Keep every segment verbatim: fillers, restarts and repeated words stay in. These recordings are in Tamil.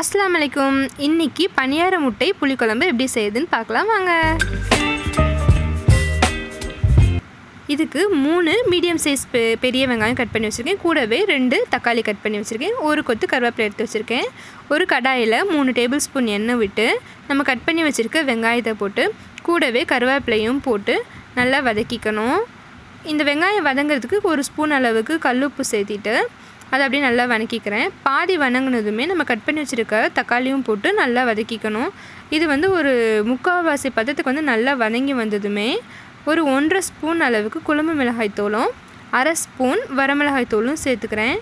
அஸ்ஸலாமு அலைக்கும். இன்னைக்கு பனியார முட்டை புளிக்குழம்பு எப்படி செய்யுதுன்னு பார்க்கலாம் வாங்க. இதுக்கு மூணு மீடியம் சைஸ் பெரிய வெங்காயம் கட் பண்ணி வச்சுருக்கேன். கூடவே ரெண்டு தக்காளி கட் பண்ணி வச்சுருக்கேன். ஒரு கொத்து கருவேப்பிலை எடுத்து வச்சுருக்கேன். ஒரு கடாயில் மூணு டேபிள் ஸ்பூன் எண்ணெய் விட்டு நம்ம கட் பண்ணி வச்சுருக்க வெங்காயத்தை போட்டு கூடவே கருவேப்பிலையும் போட்டு நல்லா வதக்கிக்கணும். இந்த வெங்காயம் வதங்கிறதுக்கு ஒரு ஸ்பூன் அளவுக்கு கல்லுப்பு சேர்த்திட்டு அதை அப்படியே நல்லா வதக்கிக்கிறேன். பாதி வதங்கினதுமே நம்ம கட் பண்ணி வச்சுருக்க தக்காளியும் போட்டு நல்லா வதக்கிக்கணும். இது வந்து ஒரு முக்கால்வாசி பதத்துக்கு வந்து நல்லா வதங்கி வந்ததுமே ஒரு ஒன்றரை ஸ்பூன் அளவுக்கு குழம்பு மிளகாய் தூளும் அரை ஸ்பூன் வரமிளகாய் தூளும் சேர்த்துக்கிறேன்.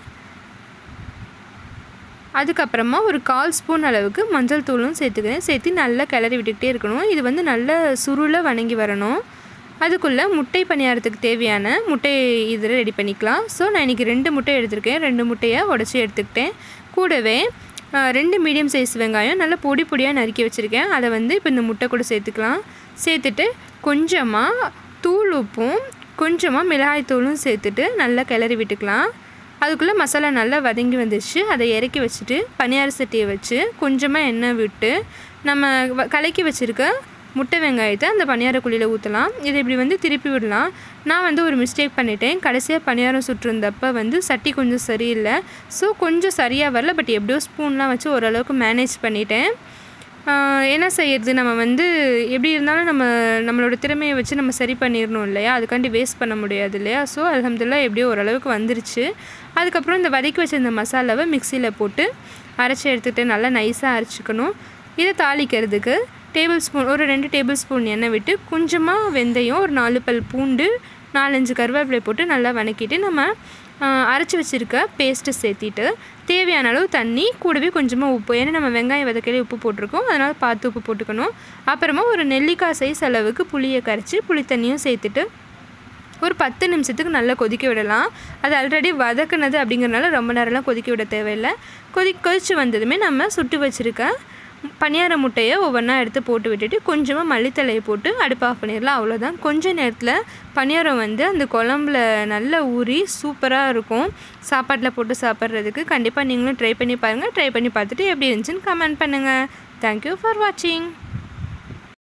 அதுக்கப்புறமா ஒரு கால் ஸ்பூன் அளவுக்கு மஞ்சள் தூளும் சேர்த்துக்கிறேன். சேர்த்து நல்லா கிளறி விட்டுக்கிட்டே இருக்கணும். இது வந்து நல்லா சுருளை வதங்கி வரணும். அதுக்குள்ளே முட்டை பணியாரத்துக்கு தேவையான முட்டை இதில் ரெடி பண்ணிக்கலாம். ஸோ நான் இன்றைக்கி ரெண்டு முட்டை எடுத்திருக்கேன். ரெண்டு முட்டையை உடச்சி எடுத்துக்கிட்டேன். கூடவே ரெண்டு மீடியம் சைஸ் வெங்காயம் நல்லா பொடி பொடியாக நறுக்கி வச்சுருக்கேன். அதை வந்து இப்போ இந்த முட்டை கூட சேர்த்துக்கலாம். சேர்த்துட்டு கொஞ்சமாக தூள் உப்பும் கொஞ்சமாக மிளகாய் தூளும் சேர்த்துட்டு நல்லா கிளறி விட்டுக்கலாம். அதுக்குள்ளே மசாலா நல்லா வதங்கி வந்துடுச்சு. அதை இறக்கி வச்சுட்டு பனியார சட்டியை வச்சு கொஞ்சமாக எண்ணெய் விட்டு நம்ம கலக்கி வச்சுருக்க முட்டை வெங்காயத்தை அந்த பனியார குழியில் ஊற்றலாம். இதை இப்படி வந்து திருப்பி விடலாம். நான் வந்து ஒரு மிஸ்டேக் பண்ணிட்டேன். கடைசியாக பனியாரம் சுட்டுருந்தப்போ வந்து சட்டி கொஞ்சம் சரியில்லை. ஸோ கொஞ்சம் சரியாக வரல. பட் எப்படியோ ஸ்பூன்லாம் வச்சு ஓரளவுக்கு மேனேஜ் பண்ணிட்டேன். என்ன செய்யறது, நம்ம வந்து எப்படி இருந்தாலும் நம்ம நம்மளோட திறமையை வச்சு நம்ம சரி பண்ணிடணும் இல்லையா, அதுக்காண்டி வேஸ்ட் பண்ண முடியாது இல்லையா. ஸோ அல்ஹம்துலில்லாஹ் எப்படியோ ஓரளவுக்கு வந்துருச்சு. அதுக்கப்புறம் இந்த வதக்கி வச்சிருந்த மசாலாவை மிக்சியில் போட்டு அரைச்சி எடுத்துகிட்டு நல்லா நைஸாக அரைச்சிக்கணும். இதை தாளிக்கிறதுக்கு டேபிள் ஸ்பூன் ஒரு ரெண்டு டேபிள் ஸ்பூன் எண்ணெய் விட்டு கொஞ்சமாக வெந்தயம், ஒரு நாலு பல் பூண்டு, நாலஞ்சு கருவேப்பிலை போட்டு நல்லா வதக்கிட்டு நம்ம அரைச்சி வச்சுருக்க பேஸ்ட்டு சேர்த்திட்டு தேவையான அளவு தண்ணி, கூடவே கொஞ்சமாக உப்பு, ஏன்னா நம்ம வெங்காயம் வதக்கையிலே உப்பு போட்டிருக்கோம், அதனால் பார்த்து உப்பு போட்டுக்கணும். அப்புறமா ஒரு நெல்லிக்காய் சைஸ் அளவுக்கு புளியை கரைச்சி புளி தண்ணியும் சேர்த்துட்டு ஒரு பத்து நிமிஷத்துக்கு நல்லா கொதிக்க விடலாம். அது ஆல்ரெடி வதக்குனது அப்படிங்கிறனால ரொம்ப நேரம்லாம் கொதிக்க விட தேவையில்லை. கொதி கொதித்து வந்ததுமே நம்ம சுட்டு வச்சுருக்க பனியார முட்டையை ஒவ்வொன்றா எடுத்து போட்டு விட்டுட்டு கொஞ்சமாக மல்லித்தலையை போட்டு அடுப்பு ஆஃப் பண்ணிடலாம். அவ்வளோதான். கொஞ்ச நேரத்தில் பனியாரம் வந்து அந்த குழம்புல நல்லா ஊறி சூப்பராக இருக்கும். சாப்பாட்டில் போட்டு சாப்பிட்றதுக்கு கண்டிப்பாக நீங்களும் ட்ரை பண்ணி பாருங்கள். ட்ரை பண்ணி பார்த்துட்டு எப்படி இருந்துச்சுன்னு கமெண்ட் பண்ணுங்கள். தேங்க்யூ ஃபார் வாட்சிங்.